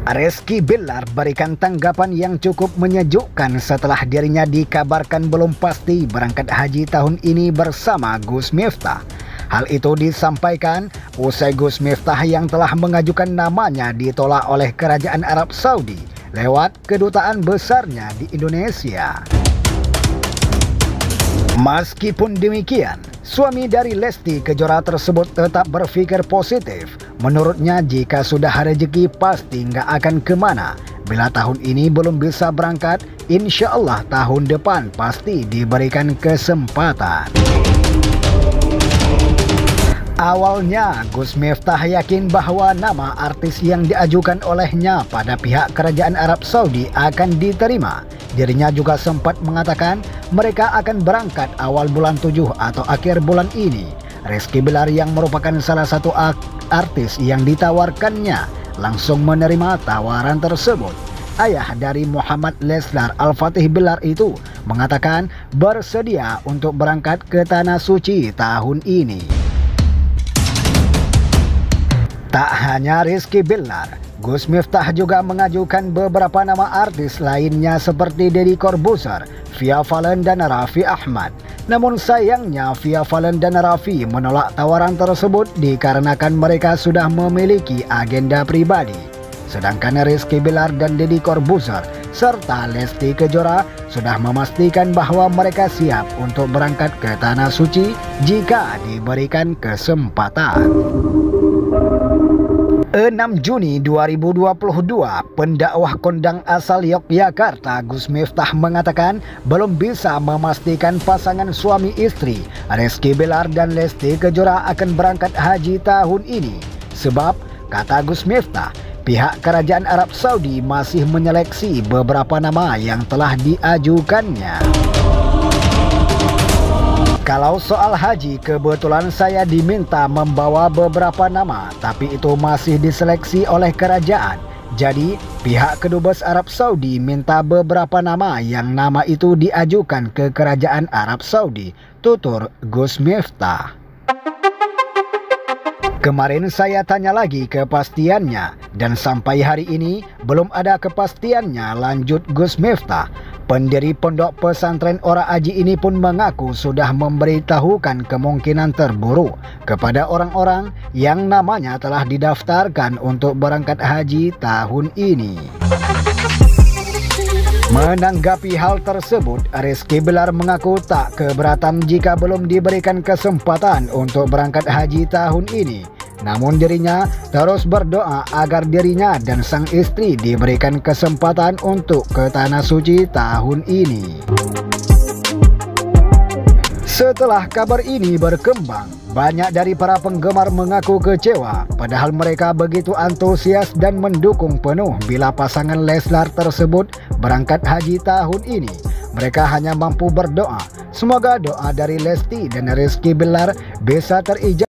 Rizky Bilar berikan tanggapan yang cukup menyejukkan setelah dirinya dikabarkan belum pasti berangkat haji tahun ini bersama Gus Miftah. Hal itu disampaikan usai Gus Miftah yang telah mengajukan namanya ditolak oleh Kerajaan Arab Saudi lewat kedutaan besarnya di Indonesia. Meskipun demikian, suami dari Lesti Kejora tersebut tetap berpikir positif. Menurutnya jika sudah rezeki pasti nggak akan kemana. Bila tahun ini belum bisa berangkat, insya Allah tahun depan pasti diberikan kesempatan. Awalnya, Gus Miftah yakin bahwa nama artis yang diajukan olehnya pada pihak Kerajaan Arab Saudi akan diterima. Dirinya juga sempat mengatakan mereka akan berangkat awal bulan 7 atau akhir bulan ini. Rizky Bilar yang merupakan salah satu artis yang ditawarkannya langsung menerima tawaran tersebut. Ayah dari Muhammad Leslar Al-Fatih Bilar itu mengatakan bersedia untuk berangkat ke Tanah Suci tahun ini. Tak hanya Rizky Bilar, Gus Miftah juga mengajukan beberapa nama artis lainnya seperti Deddy Corbuzier, Fia Valen dan Raffi Ahmad. Namun sayangnya Fia Valen dan Raffi menolak tawaran tersebut dikarenakan mereka sudah memiliki agenda pribadi. Sedangkan Rizky Bilar dan Deddy Corbuzier serta Lesti Kejora sudah memastikan bahwa mereka siap untuk berangkat ke Tanah Suci jika diberikan kesempatan. 6 Juni 2022, pendakwah kondang asal Yogyakarta Gus Miftah mengatakan belum bisa memastikan pasangan suami istri Rizky Bilar dan Lesti Kejora akan berangkat haji tahun ini. Sebab, kata Gus Miftah, pihak Kerajaan Arab Saudi masih menyeleksi beberapa nama yang telah diajukannya. Kalau soal haji, kebetulan saya diminta membawa beberapa nama, tapi itu masih diseleksi oleh kerajaan. Jadi, pihak kedubes Arab Saudi minta beberapa nama yang nama itu diajukan ke Kerajaan Arab Saudi, tutur Gus Miftah. Kemarin saya tanya lagi kepastiannya, dan sampai hari ini belum ada kepastiannya, lanjut Gus Miftah. Pendiri pondok pesantren Ora Aji ini pun mengaku sudah memberitahukan kemungkinan terburuk kepada orang-orang yang namanya telah didaftarkan untuk berangkat haji tahun ini. Menanggapi hal tersebut, Rizky Bilar mengaku tak keberatan jika belum diberikan kesempatan untuk berangkat haji tahun ini. Namun dirinya terus berdoa agar dirinya dan sang istri diberikan kesempatan untuk ke Tanah Suci tahun ini. Setelah kabar ini berkembang, banyak dari para penggemar mengaku kecewa, padahal mereka begitu antusias dan mendukung penuh bila pasangan Leslar tersebut berangkat haji tahun ini. Mereka hanya mampu berdoa, semoga doa dari Lesti dan Rizky Bilar bisa terijabah